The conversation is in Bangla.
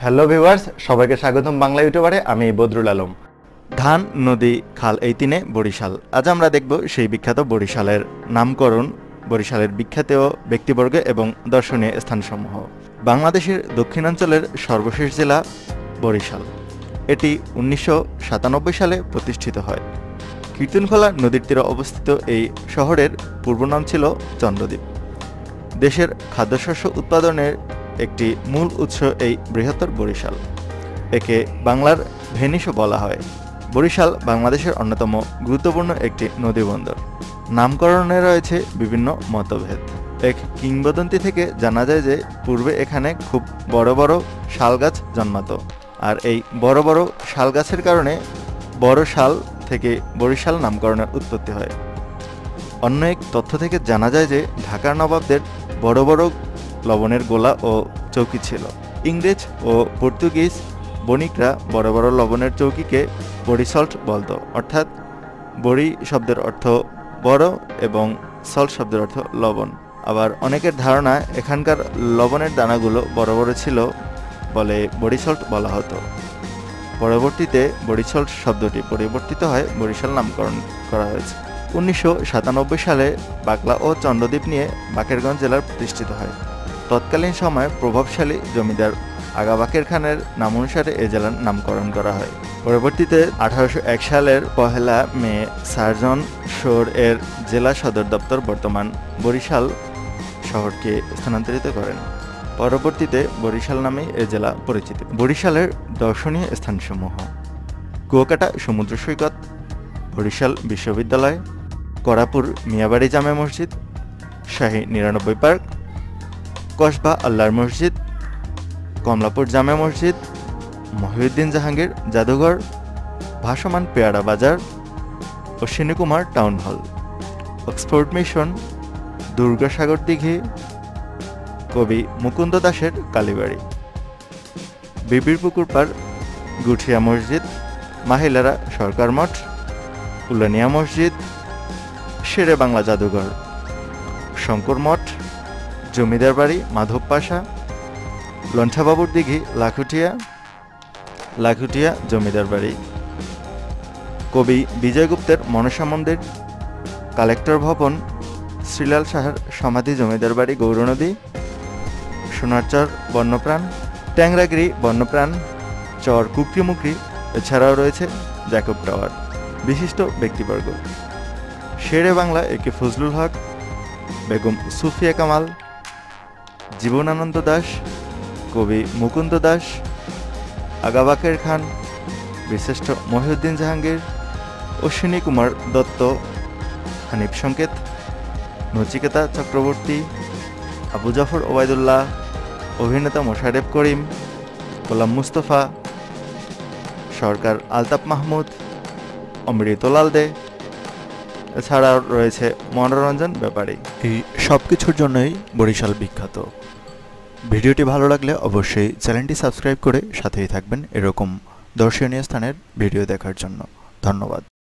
হ্যালো ভিউয়ার্স, সবাইকে স্বাগতম বাংলা ইউটিউবারে। আমি বদরুল আলম। ধান, নদী, খাল এই তিনে বরিশাল। আজ আমরা দেখব সেই বিখ্যাত বরিশালের নামকরণ, বরিশালের বিখ্যাত ব্যক্তিবর্গ এবং দর্শনীয় স্থানসমূহ। বাংলাদেশের দক্ষিণাঞ্চলের সর্বশেষ জেলা বরিশাল। এটি 1997 সালে প্রতিষ্ঠিত হয়। কীর্তনখোলা নদীর তীরে অবস্থিত এই শহরের পূর্ব নাম ছিল চন্দ্রদ্বীপ। দেশের খাদ্যশস্য উৎপাদনের একটি মূল উৎস এই বৃহত্তর বরিশাল। একে বাংলার ভেনিসও বলা হয়। বরিশাল বাংলাদেশের অন্যতম গুরুত্বপূর্ণ একটি নদীবন্দর। নামকরণে রয়েছে বিভিন্ন মতভেদ। এক কিংবদন্তি থেকে জানা যায় যে পূর্বে এখানে খুব বড় বড় শাল গাছ জন্মাতো, আর এই বড় বড় শাল গাছের কারণে বড় শাল থেকে বরিশাল নামকরণের উৎপত্তি হয়। অন্য এক তথ্য থেকে জানা যায় যে ঢাকার নবাবদের বড় বড় লবণের গোলা ও চৌকি ছিল। ইংরেজ ও পর্তুগিজ বণিকরা বড় বড় লবণের চৌকিকে বড়ি সল্ট বলতো, অর্থাৎ বড়ি শব্দের অর্থ বড় এবং সল্ট শব্দের অর্থ লবণ। আবার অনেকের ধারণা এখানকার লবণের দানাগুলো বড় বড় ছিল বলে বড়ি সল্ট বলা হতো। পরবর্তীতে বড়ি সল্ট শব্দটি পরিবর্তিত হয়, বরিশাল নামকরণ করা হয়েছে। 1997 সালে বাকলা ও চন্দ্রদ্বীপ নিয়ে বাকেরগঞ্জ জেলার প্রতিষ্ঠিত হয়। তৎকালীন সময়ে প্রভাবশালী জমিদার আগা বাকের খানের নামানুসারে এ জেলার নামকরণ করা হয়। পরবর্তীতে 1801 সালের 1 মে সার্জন শোর এর জেলা সদর দপ্তর বর্তমান বরিশাল শহরকে স্থানান্তরিত করেন। পরবর্তীতে বরিশাল নামে এ জেলা পরিচিত। বরিশালের দর্শনীয় স্থানসমূহ: কুয়াকাটা সমুদ্র সৈকত, বরিশাল বিশ্ববিদ্যালয়, করাপুর মিয়াবাড়ি জামে মসজিদ, শাহী 99 পার্ক, কসবা আল্লাহর মসজিদ, কমলাপুর জামে মসজিদ, মহিউদ্দিন জাহাঙ্গীর জাদুঘর, ভাসমান পেয়ারা বাজার, Ashwini Kumar town hall, Oxford mission, Durgasagar দিঘি, কবি মুকুন্দ দাসের কালীবাড়ি, বিবির পুকুর পাড়, গুঠিয়া মসজিদ, মাহিলারা সরকার মঠ, উলানিয়া মসজিদ, শেরে বাংলা জাদুঘর, শঙ্কর মঠ, জমিদার বাড়ি মাধব পাশা, লণ্ঠাবাবুর দিঘি লাখুটিয়া জমিদার বাড়ি, কবি বিজয়গুপ্তের মনসা মন্দির, কালেক্টর ভবন, শ্রীলাল শাহের সমাধি জমিদার বাড়ি গৌরনদী, সোনারচর বন্যপ্রাণ, ট্যাংরাগিরি বন্যপ্রাণ, চর কুকরিমুকরি, এছাড়াও রয়েছে জ্যাকব টাওয়ার। বিশিষ্ট ব্যক্তিবর্গ: শেরে বাংলা একে ফজলুল হক, বেগম সুফিয়া কামাল, জীবনানন্দ দাশ, কবি মুকুন্দ দাস, আগা বাকের খান, বীরশ্রেষ্ঠ মহিউদ্দিন জাহাঙ্গীর, অশ্বিনী কুমার দত্ত, হানিফ সংকেত, নচিকেতা চক্রবর্তী, আবু জাফর ওবায়দুল্লাহ, অভিনেতা মোশারেফ করিম, গোলাম মুস্তফা, সরকার আলতাফ মাহমুদ, অমৃতলাল দে, এছাড়াও রয়েছে মনোরঞ্জন ব্যাপারী। এই সব কিছুর জন্যই বরিশাল বিখ্যাত। ভিডিওটি ভালো লাগলে অবশ্যই চ্যানেলটি সাবস্ক্রাইব করে সাথেই থাকবেন এরকম দর্শনীয় স্থানের ভিডিও দেখার জন্য। ধন্যবাদ।